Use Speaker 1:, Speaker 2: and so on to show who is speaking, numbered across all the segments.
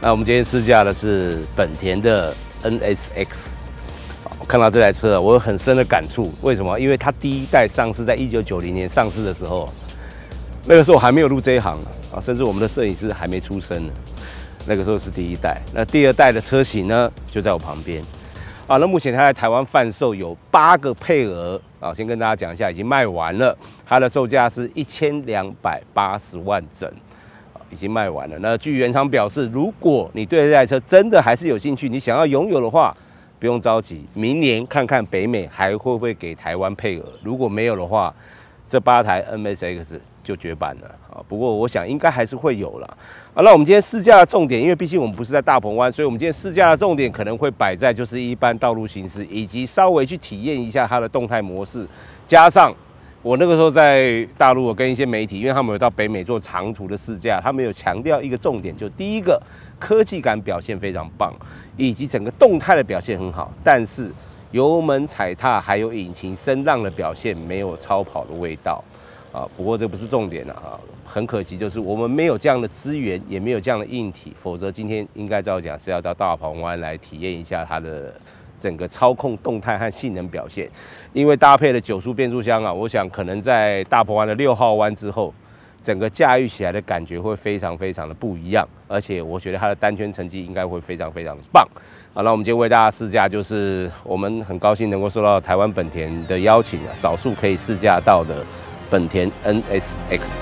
Speaker 1: 那我们今天试驾的是本田的 NSX。看到这台车，我有很深的感触。为什么？因为它第一代上市在1990年上市的时候，那个时候我还没有入这一行啊，甚至我们的摄影师还没出生呢。那个时候是第一代。那第二代的车型呢，就在我旁边。啊，那目前它在台湾贩售有8个配额啊，先跟大家讲一下，已经卖完了。它的售价是1280万整。已经卖完了。那据原厂表示，如果你对这台车真的还是有兴趣，你想要拥有的话，不用着急，明年看看北美还会不会给台湾配额。如果没有的话，这8台 NSX 就绝版了啊。不过我想应该还是会有啦。啊，那我们今天试驾的重点，因为毕竟我们不是在大鹏湾，所以我们今天试驾的重点可能会摆在就是一般道路行驶，以及稍微去体验一下它的动态模式，加上。我那个时候在大陆，我跟一些媒体，因为他们有到北美做长途的试驾，他们有强调一个重点，就第一个科技感表现非常棒，以及整个动态的表现很好，但是油门踩踏还有引擎声浪的表现没有超跑的味道啊。不过这不是重点啊，很可惜就是我们没有这样的资源，也没有这样的硬体，否则今天应该照讲是要到大鹏湾来体验一下它的。整个操控动态和性能表现，因为搭配了9速变速箱啊，我想可能在大鹏湾的6号弯之后，整个驾驭起来的感觉会非常非常的不一样，而且我觉得它的单圈成绩应该会非常非常的棒。好，那我们今天为大家试驾，就是我们很高兴能够受到台湾本田的邀请啊，少数可以试驾到的本田 NSX。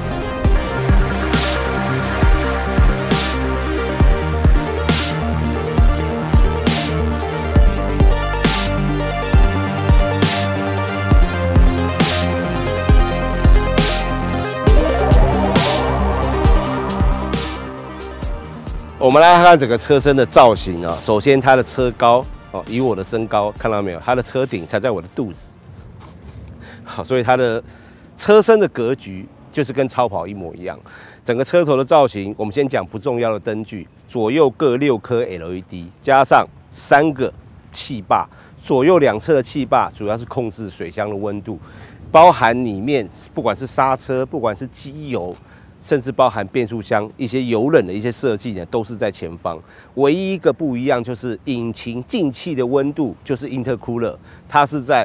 Speaker 1: 我们来看看整个车身的造型啊。首先，它的车高哦，以我的身高看到没有，它的车顶才在我的肚子。好，所以它的车身的格局就是跟超跑一模一样。整个车头的造型，我们先讲不重要的灯具，左右各6颗 LED， 加上3个气坝，左右2侧的气坝主要是控制水箱的温度，包含里面不管是刹车，不管是机油。甚至包含变速箱一些油冷的一些设计呢，都是在前方。唯一一个不一样就是引擎进气的温度，就是 intercooler， 它是在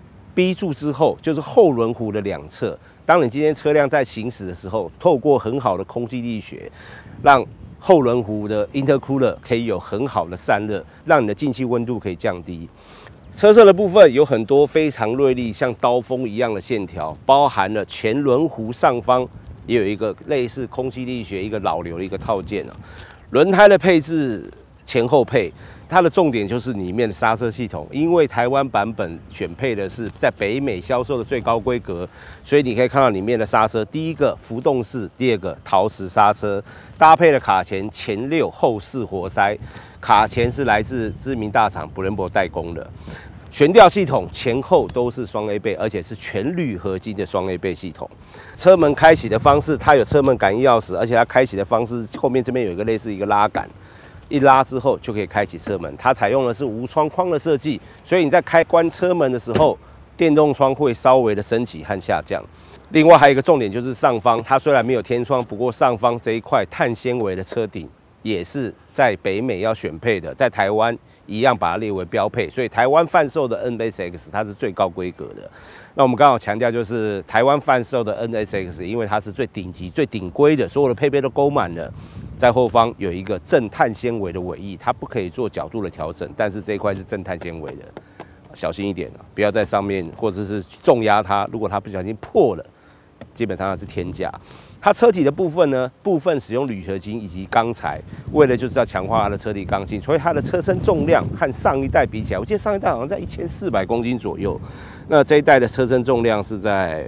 Speaker 1: B 柱之后，就是后轮毂的2侧。当你今天车辆在行驶的时候，透过很好的空气力学，让后轮毂的 intercooler 可以有很好的散热，让你的进气温度可以降低。车侧的部分有很多非常锐利，像刀锋一样的线条，包含了前轮毂上方。也有一个类似空气力学一个老流的一个套件啊，轮胎的配置前后配，它的重点就是里面的刹车系统，因为台湾版本选配的是在北美销售的最高规格，所以你可以看到里面的刹车，第一个浮动式，第二个陶瓷刹车，搭配了卡钳前6后4活塞，卡钳是来自知名大厂Brembo代工的。悬吊系统前后都是双 A 倍，而且是全铝合金的双 A 倍系统。车门开启的方式，它有车门感应钥匙，而且它开启的方式后面这边有一个类似一个拉杆，一拉之后就可以开启车门。它采用的是无窗框的设计，所以你在开关车门的时候，电动窗会稍微的升起和下降。另外还有一个重点就是上方，它虽然没有天窗，不过上方这一块碳纤维的车顶也是在北美要选配的，在台湾。一样把它列为标配，所以台湾贩售的 NSX 它是最高规格的。那我们刚好强调就是台湾贩售的 NSX， 因为它是最顶级、最顶规的，所有的配备都勾满了。在后方有一个正碳纤维的尾翼，它不可以做角度的调整，但是这一块是正碳纤维的，小心一点啊，不要在上面或者是重压它，如果它不小心破了，基本上它是天价。它车体的部分呢，部分使用铝合金以及钢材，为了就是要强化它的车体刚性，所以它的车身重量和上一代比起来，我记得上一代好像在1400公斤左右，那这一代的车身重量是在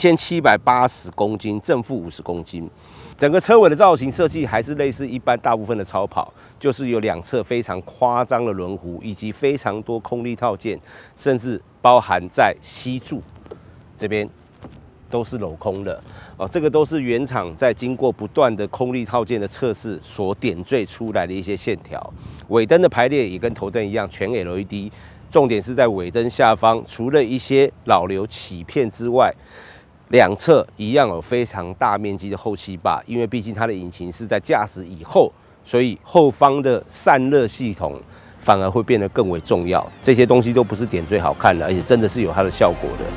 Speaker 1: 1780公斤，正负50公斤。整个车尾的造型设计还是类似一般大部分的超跑，就是有2侧非常夸张的轮毂，以及非常多空力套件，甚至包含在C柱这边。都是镂空的哦，这个都是原厂在经过不断的空力套件的测试所点缀出来的一些线条。尾灯的排列也跟头灯一样，全 LED。重点是在尾灯下方，除了一些老流起片之外，2侧一样有非常大面积的后气坝，因为毕竟它的引擎是在驾驶以后所以后方的散热系统反而会变得更为重要。这些东西都不是点缀好看的，而且真的是有它的效果的。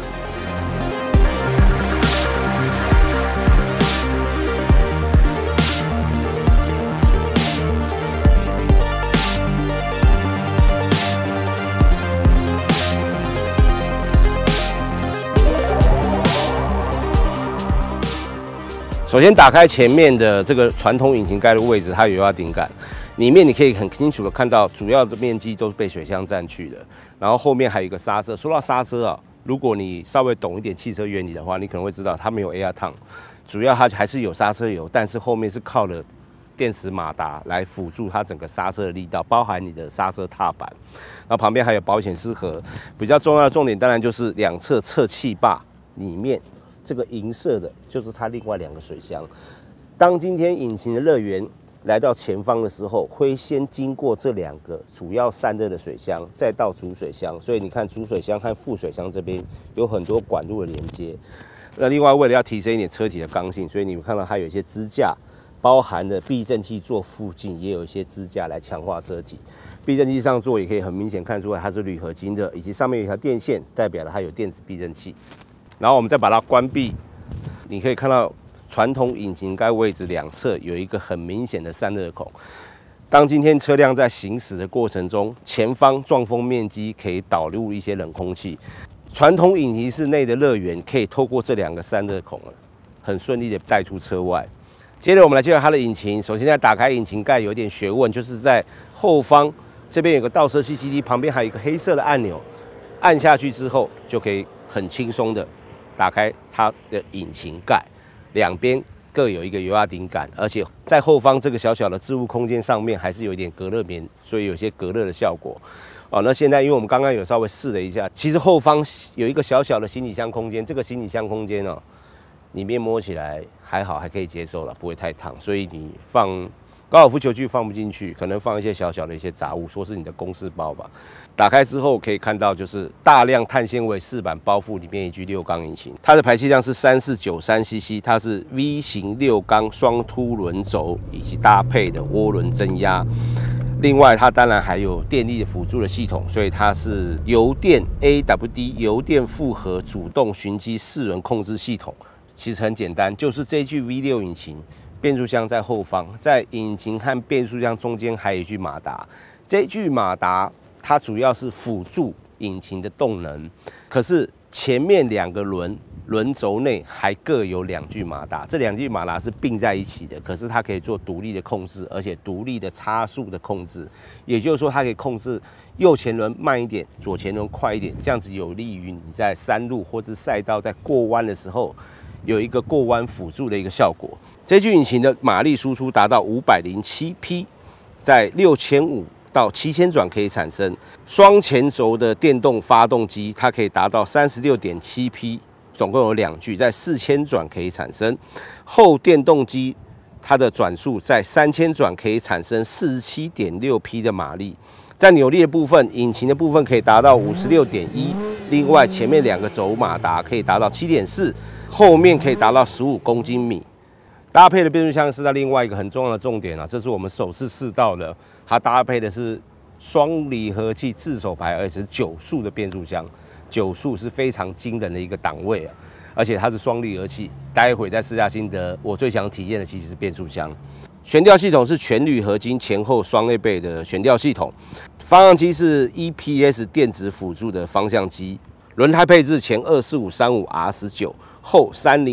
Speaker 1: 首先打开前面的这个传统引擎盖的位置，它有油压顶杆，里面你可以很清楚的看到主要的面积都是被水箱占去的。然后后面还有一个刹车。说到刹车啊，如果你稍微懂一点汽车原理的话，你可能会知道它没有 air tongue， 主要它还是有刹车油，但是后面是靠了电磁马达来辅助它整个刹车的力道，包含你的刹车踏板。然后旁边还有保险丝盒。比较重要的重点当然就是两侧侧气坝里面。这个银色的就是它另外2个水箱。当今天引擎的热源来到前方的时候，会先经过这2个主要散热的水箱，再到主水箱。所以你看主水箱和副水箱这边有很多管路的连接。那另外为了要提升一点车体的刚性，所以你们看到它有一些支架，包含了避震器座附近也有一些支架来强化车体。避震器上座也可以很明显看出来它是铝合金的，以及上面有一条电线，代表了它有电子避震器。然后我们再把它关闭，你可以看到传统引擎盖位置2侧有一个很明显的散热孔。当今天车辆在行驶的过程中，前方撞风面积可以导入一些冷空气，传统引擎室内的热源可以透过这2个散热孔很顺利的带出车外。接着我们来介绍它的引擎。首先在打开引擎盖有一点学问，就是在后方这边有个倒车 CCD， 旁边还有一个黑色的按钮，按下去之后就可以很轻松的打开它的引擎盖，两边各有一个油压顶杆，而且在后方这个小小的置物空间上面还是有一点隔热棉，所以有些隔热的效果。那现在因为我们刚刚有稍微试了一下，其实后方有一个小小的行李箱空间，这个行李箱空间里面摸起来还好，还可以接受了，不会太烫，所以你放高尔夫球具放不进去，可能放一些小小的一些杂物，说是你的公事包吧。打开之后可以看到，就是大量碳纤维饰板包覆里面一具6缸引擎，它的排气量是3493cc， 它是 V 型6缸双凸轮轴以及搭配的涡轮增压。另外，它当然还有电力辅助的系统，所以它是油电 AWD 油电复合主动循迹4轮控制系统。其实很简单，就是这具 V6 引擎。变速箱在后方，在引擎和变速箱中间还有一具马达。这具马达它主要是辅助引擎的动能，可是前面2个轮轴内还各有2具马达，这2具马达是并在一起的，可是它可以做独立的控制，而且独立的差速的控制。也就是说，它可以控制右前轮慢一点，左前轮快一点，这样子有利于你在山路或是赛道在过弯的时候有一个过弯辅助的一个效果。这具引擎的马力输出达到507匹，在6500到7000转可以产生。双前轴的电动发动机，它可以达到36.7匹，总共有2具，在4000转可以产生。后电动机它的转速在3000转可以产生47.6匹的马力。在扭力的部分，引擎的部分可以达到56.1，另外前面2个轴马达可以达到7.4，后面可以达到15公斤米。搭配的变速箱是在另外一个很重要的重点这是我们首次试到的，它搭配的是双离合器自手排，而且是9速的变速箱，9速是非常惊人的一个档位而且它是双离合器。待会在试驾心得，我最想体验的其实是变速箱。悬吊系统是全铝合金前后双 A 倍的悬吊系统，方向机是 EPS 电子辅助的方向机，轮胎配置前24535 R19。后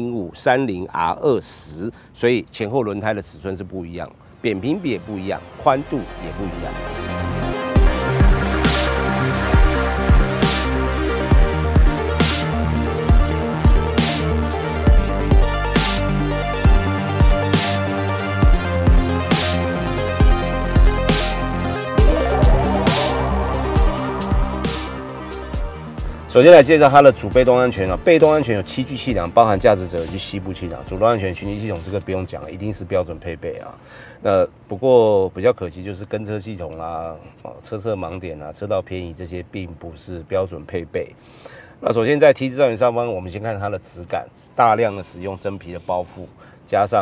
Speaker 1: 305、30 R20， 所以前后轮胎的尺寸是不一样，扁平比也不一样，宽度也不一样。首先来介绍它的主被动安全被动安全有7具气囊，包含驾驶者以及膝部气囊。主动安全循迹系统这个不用讲了，一定是标准配备那不过比较可惜就是跟车系统车侧盲点车道偏移这些并不是标准配备。那首先在 T 字造型上方，我们先看它的质感，大量的使用真皮的包覆，加上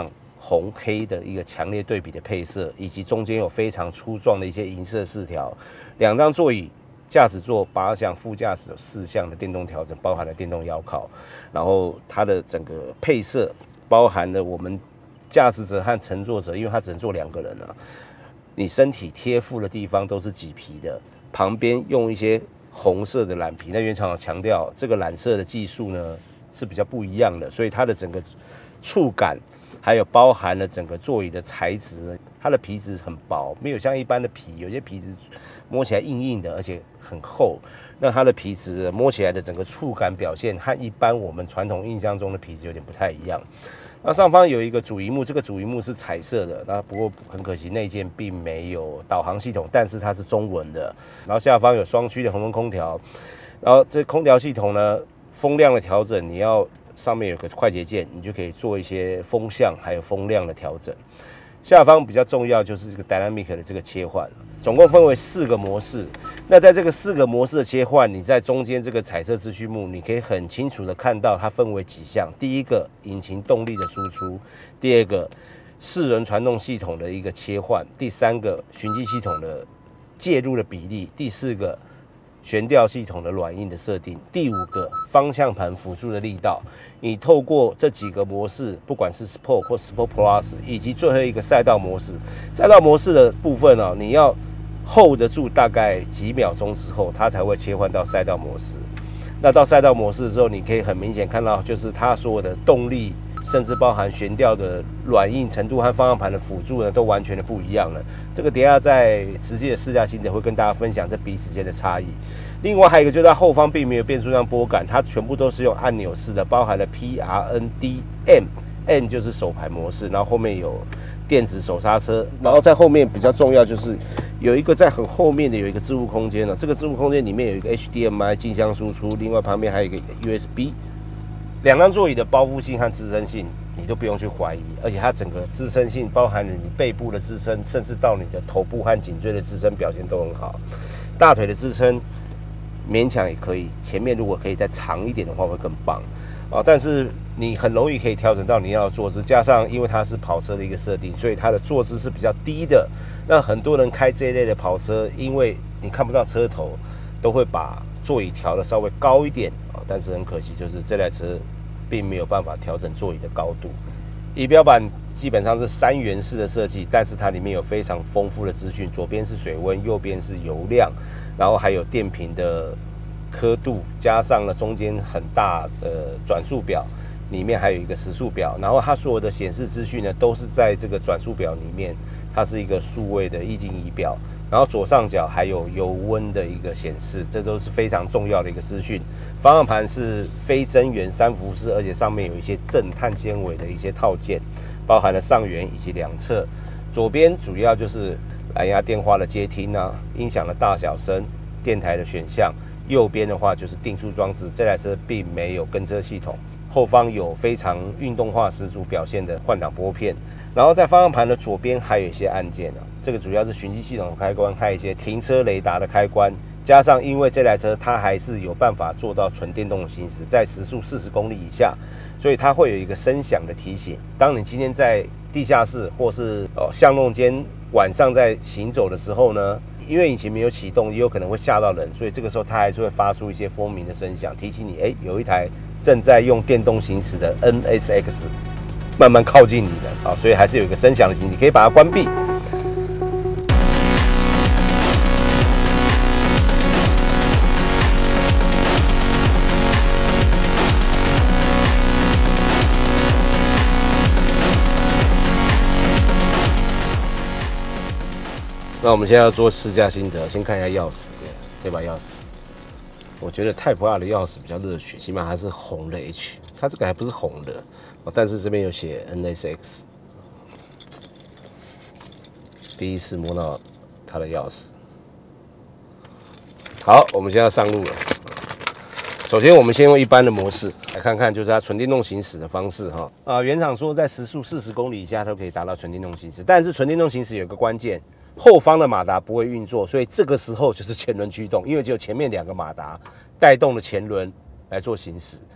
Speaker 1: 红黑的一个强烈对比的配色，以及中间有非常粗壮的一些银色饰条。2张座椅，驾驶座8项，副驾驶有4项的电动调整，包含了电动腰靠。然后它的整个配色包含了我们驾驶者和乘坐者，因为它只能坐2个人啊，你身体贴附的地方都是麂皮的，旁边用一些红色的染皮。那原厂有强调，这个染色的技术呢是比较不一样的，所以它的整个触感，还有包含了整个座椅的材质，它的皮质很薄，没有像一般的皮，有些皮质摸起来硬硬的，而且很厚。那它的皮质摸起来的整个触感表现，和一般我们传统印象中的皮质有点不太一样。那上方有一个主萤幕，这个主萤幕是彩色的，那不过很可惜内件并没有导航系统，但是它是中文的。然后下方有双区的恒温空调，然后这空调系统呢，风量的调整，你要上面有个快捷键，你就可以做一些风向还有风量的调整。下方比较重要就是这个 Dynamic 的这个切换，总共分为4个模式。那在这个4个模式的切换，你在中间这个彩色资讯幕，你可以很清楚的看到它分为几项。第一个，引擎动力的输出；第二个，4轮传动系统的一个切换；第3个，循迹系统的介入的比例；第4个，悬吊系统的软硬的设定；第5个，方向盘辅助的力道。你透过这几个模式，不管是 Sport 或 Sport Plus， 以及最后一个赛道模式，赛道模式的部分哦，你要 hold 得住大概几秒钟之后，它才会切换到赛道模式。那到赛道模式之后，你可以很明显看到，就是它所有的动力，甚至包含悬吊的软硬程度和方向盘的辅助呢，都完全的不一样了。这个等一下在实际的试驾心得会跟大家分享这彼此间的差异。另外还有一个就是它后方并没有变速箱拨杆，它全部都是用按钮式的，包含了 PRND-M，M 就是手排模式，然后后面有电子手刹车，然后在后面比较重要就是有一个在很后面的有一个置物空间了，这个置物空间里面有一个 HDMI 镜像输出，另外旁边还有一个 USB。2张座椅的包覆性和支撑性你都不用去怀疑，而且它整个支撑性包含了你背部的支撑，甚至到你的头部和颈椎的支撑表现都很好。大腿的支撑勉强也可以，前面如果可以再长一点的话会更棒啊！但是你很容易可以调整到你要的坐姿，加上因为它是跑车的一个设定，所以它的坐姿是比较低的。那很多人开这一类的跑车，因为你看不到车头，都会把座椅调的稍微高一点啊。但是很可惜，就是这台车并没有办法调整座椅的高度。仪表板基本上是3元式的设计，但是它里面有非常丰富的资讯，左边是水温，右边是油量，然后还有电瓶的刻度，加上了中间很大的转速表，里面还有一个时速表，然后它所有的显示资讯呢，都是在这个转速表里面，它是一个数位的液晶仪表，然后左上角还有油温的一个显示，这都是非常重要的一个资讯。方向盘是非增圆3辐式，而且上面有一些正碳纤维的一些套件，包含了上缘以及2侧。左边主要就是蓝牙电话的接听啊，音响的大小声，电台的选项。右边的话就是定速装置，这台车并没有跟车系统。后方有非常运动化十足表现的换挡拨片，然后在方向盘的左边还有一些按键啊，这个主要是循迹系统的开关，还有一些停车雷达的开关。加上因为这台车它还是有办法做到纯电动行驶，在时速40公里以下，所以它会有一个声响的提醒。当你今天在地下室或是巷弄间晚上在行走的时候呢，因为引擎没有启动，也有可能会吓到人，所以这个时候它还是会发出一些蜂鸣的声响，提醒你，有一台正在用电动行驶的 NSX 慢慢靠近你的啊，所以还是有一个声响的警示，可以把它关闭。那我们现在要做试驾心得，先看一下钥匙，这把钥匙，我觉得 Type R 的钥匙比较热血，起码它是红的 H， 它这个还不是红的，但是这边有写 NSX， 第一次摸到它的钥匙。好，我们现在上路了。首先，我们先用一般的模式来看看，就是它纯电动行驶的方式哈。原厂说在时速40公里以下都可以达到纯电动行驶，但是纯电动行驶有个关键。后方的马达不会运作，所以这个时候就是前轮驱动，因为只有前面2个马达带动了前轮来做行驶。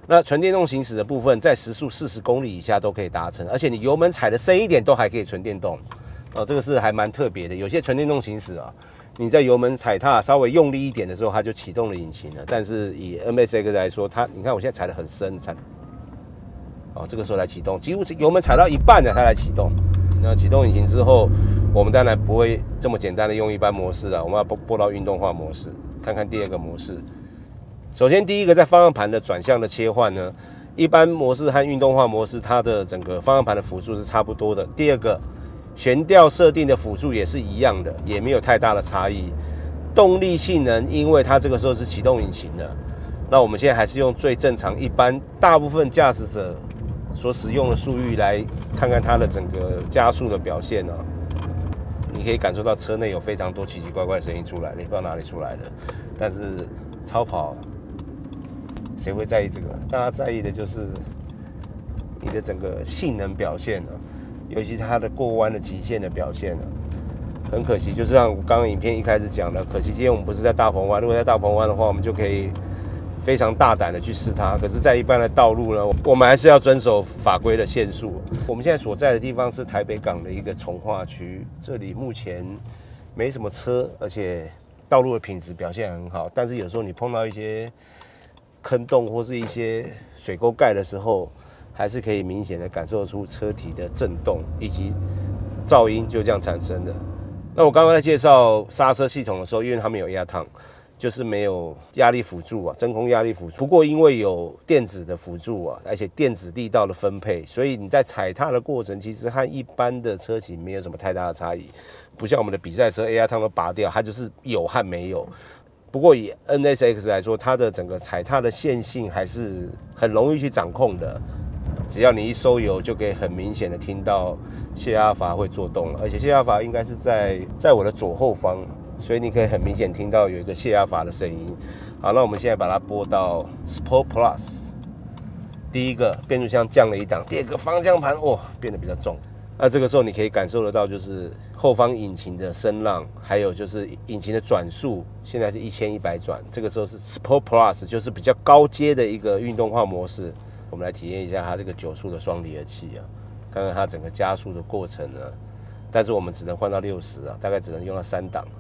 Speaker 1: 那纯电动行驶的部分，在时速40公里以下都可以达成，而且你油门踩的深一点都还可以纯电动。这个是还蛮特别的。有些纯电动行驶啊，你在油门踩踏稍微用力一点的时候，它就启动了引擎了。但是以 MSX 来说，你看我现在踩得很深，这个时候来启动，几乎油门踩到一半了，它来启动。那启动引擎之后，我们当然不会这么简单的用一般模式了，我们要拨到运动化模式，看看第二个模式。首先第一个在方向盘的转向的切换呢，一般模式和运动化模式它的整个方向盘的辅助是差不多的。第二个悬吊设定的辅助也是一样的，也没有太大的差异。动力性能，因为它这个时候是启动引擎的，那我们现在还是用最正常一般大部分驾驶者所使用的速域来看看它的整个加速的表现啊。你可以感受到车内有非常多奇奇怪怪的声音出来了，也不知道哪里出来的。但是超跑谁会在意这个？大家在意的就是你的整个性能表现啊，尤其是它的过弯的极限的表现啊。很可惜，就是像我刚刚影片一开始讲的，可惜今天我们不是在大鹏湾。如果在大鹏湾的话，我们就可以非常大胆的去试它。可是，在一般的道路呢，我们还是要遵守法规的限速。我们现在所在的地方是台北港的一个从化区，这里目前没什么车，而且道路的品质表现很好。但是有时候你碰到一些坑洞或是一些水沟盖的时候，还是可以明显的感受出车体的震动以及噪音就这样产生的。那我刚刚在介绍刹车系统的时候，因为它没有压烫，就是没有压力辅助啊，真空压力辅助。不过因为有电子的辅助啊，而且电子力道的分配，所以你在踩踏的过程其实和一般的车型没有什么太大的差异。不像我们的比赛车 AR 烫都拔掉，它就是有和没有。不过以 NSX 来说，它的整个踩踏的线性还是很容易去掌控的。只要你一收油，就可以很明显的听到泄压阀会作动了，而且泄压阀应该是在我的左后方，所以你可以很明显听到有一个泄压阀的声音。好，那我们现在把它拨到 Sport Plus。第一个变速箱降了一档，第二个方向盘变得比较重。那这个时候你可以感受得到，就是后方引擎的声浪，还有就是引擎的转速，现在是1100转。这个时候是 Sport Plus， 就是比较高阶的一个运动化模式。我们来体验一下它这个9速的双离合器啊，看看它整个加速的过程呢。但是我们只能换到60啊，大概只能用到3档。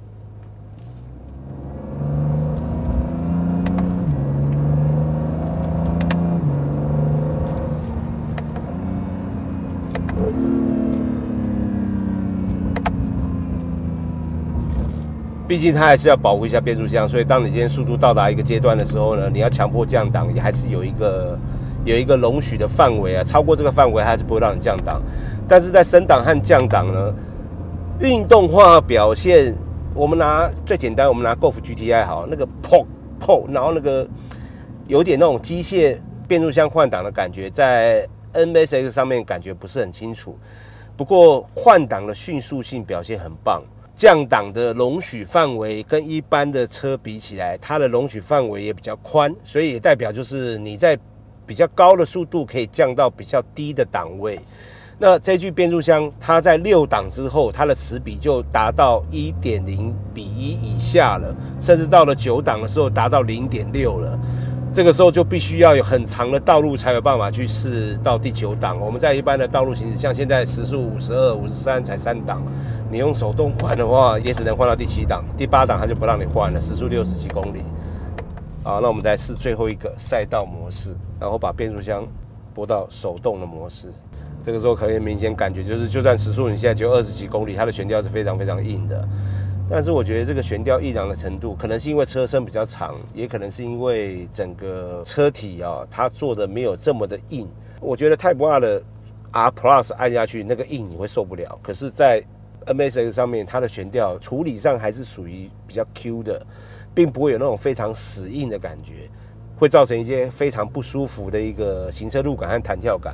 Speaker 1: 毕竟它还是要保护一下变速箱，所以当你今天速度到达一个阶段的时候呢，你要强迫降档，也还是有一个容许的范围啊，超过这个范围还是不会让你降档。但是在升档和降档呢，运动化表现，我们拿最简单，我们拿 Golf GTI 好，那个砰，然后那个有点那种机械变速箱换挡的感觉，在 NSX 上面感觉不是很清楚。不过换挡的迅速性表现很棒。降档的容许范围跟一般的车比起来，它的容许范围也比较宽，所以也代表就是你在比较高的速度可以降到比较低的档位。那这具变速箱它在6档之后，它的齿比就达到 1.0:1以下了，甚至到了9档的时候达到 0.6 了。这个时候就必须要有很长的道路才有办法去试到第9档。我们在一般的道路行驶，像现在时速52、53才3档，你用手动换的话，也只能换到第7档，第8档它就不让你换了，时速60几公里。好，那我们再试最后一个赛道模式，然后把变速箱拨到手动的模式。这个时候可以明显感觉，就是就算时速你现在只有20几公里，它的悬吊是非常非常硬的。但是我觉得这个悬吊硬朗的程度，可能是因为车身比较长，也可能是因为整个车体啊，它做的没有这么的硬。我觉得 Type R 的 R Plus 按下去那个硬你会受不了，可是，在 MSX 上面，它的悬吊处理上还是属于比较 Q 的，并不会有那种非常死硬的感觉，会造成一些非常不舒服的一个行车路感和弹跳感。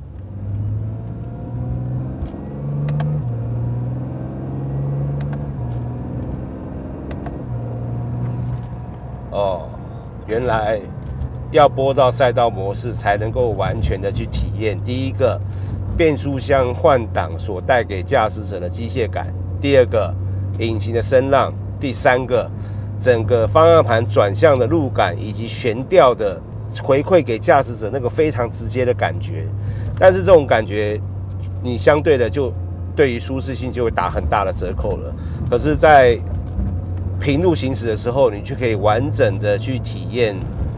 Speaker 1: 原来要拨到赛道模式才能够完全的去体验。第一个，变速箱换挡所带给驾驶者的机械感；第二个，引擎的声浪；第三个，整个方向盘转向的路感以及悬吊的回馈给驾驶者那个非常直接的感觉，但是这种感觉，你相对的就对于舒适性就会打很大的折扣了。可是，在平路行驶的时候，你就可以完整的去体验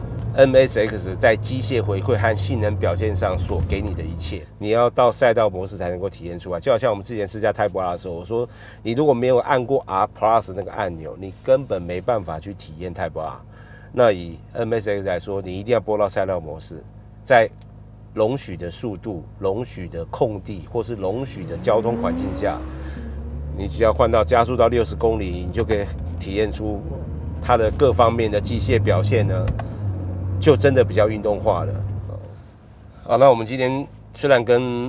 Speaker 1: MSX 在机械回馈和性能表现上所给你的一切。你要到赛道模式才能够体验出来。就好像我们之前试驾 Type R 的时候，我说你如果没有按过 R Plus 那个按钮，你根本没办法去体验 Type R。那以 MSX 来说，你一定要拨到赛道模式，在容许的速度、容许的空地或是容许的交通环境下，你只要换到加速到60公里，你就可以体验出它的各方面的机械表现呢，就真的比较运动化了。好，那我们今天虽然跟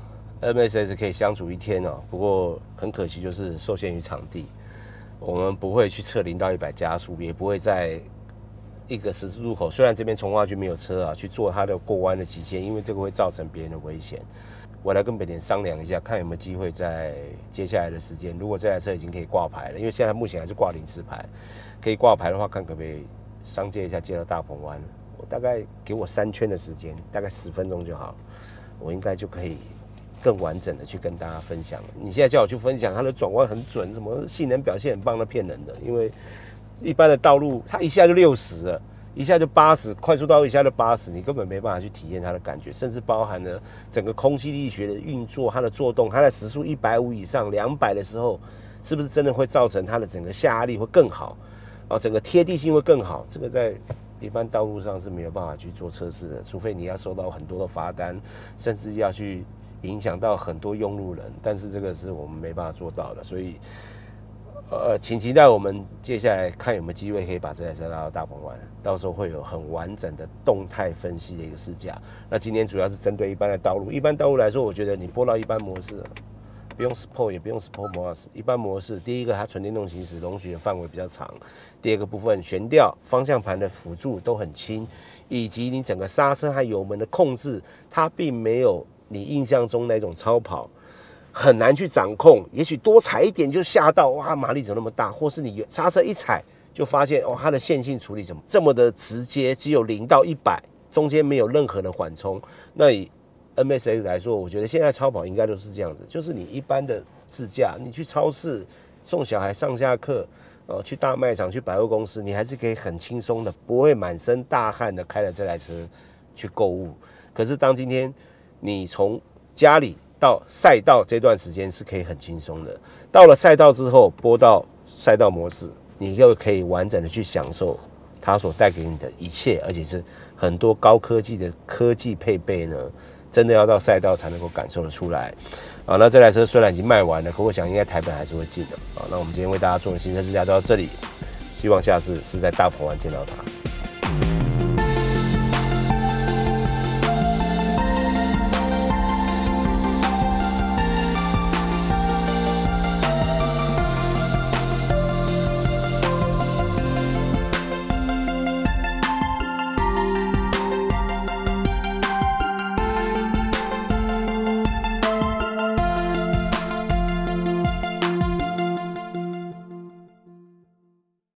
Speaker 1: MSX 可以相处一天哦，不过很可惜就是受限于场地，我们不会去测0到100加速，也不会在一个十字路口，虽然这边从化区没有车啊，去做它的过弯的极限，因为这个会造成别人的危险。我来跟北田商量一下，看有没有机会在接下来的时间，如果这台车已经可以挂牌了，因为现在目前还是挂临时牌，可以挂牌的话，看可不可以商接一下，接到大鹏湾。我大概给我3圈的时间，大概10分钟就好，我应该就可以更完整的去跟大家分享了。你现在叫我去分享它的转弯很准，什么性能表现很棒，那骗人的，因为一般的道路它一下就60了。一下就80，快速道路一下就80，你根本没办法去体验它的感觉，甚至包含了整个空气力学的运作，它的作动，它在时速150以上、200的时候，是不是真的会造成它的整个下压力会更好，啊，整个贴地性会更好？这个在一般道路上是没有办法去做测试的，除非你要收到很多的罚单，甚至要去影响到很多用路人，但是这个是我们没办法做到的，所以。请期待我们接下来看有没有机会可以把这台车拉到大鹏湾，到时候会有很完整的动态分析的一个试驾。那今天主要是针对一般的道路，一般道路来说，我觉得你拨到一般模式，不用 Sport 也不用 Sport Plus， 一般模式，第一个它纯电动行驶容许的范围比较长，第二个部分悬吊、方向盘的辅助都很轻，以及你整个刹车和油门的控制，它并没有你印象中那种超跑。很难去掌控，也许多踩一点就吓到，哇，马力怎么那么大？或是你刹车一踩就发现，哦，它的线性处理怎么这么的直接，只有0到100，中间没有任何的缓冲。那以 MSX 来说，我觉得现在超跑应该都是这样子，就是你一般的自驾，你去超市送小孩上下课，去大卖场、去百货公司，你还是可以很轻松的，不会满身大汗的开着这台车去购物。可是当今天你从家里到赛道这段时间是可以很轻松的，到了赛道之后拨到赛道模式，你又可以完整的去享受它所带给你的一切，而且是很多高科技的科技配备呢，真的要到赛道才能够感受得出来。啊，那这台车虽然已经卖完了，可我想应该台本还是会进的。啊，那我们今天为大家做的新车试驾就到这里，希望下次是在大鹏湾见到它。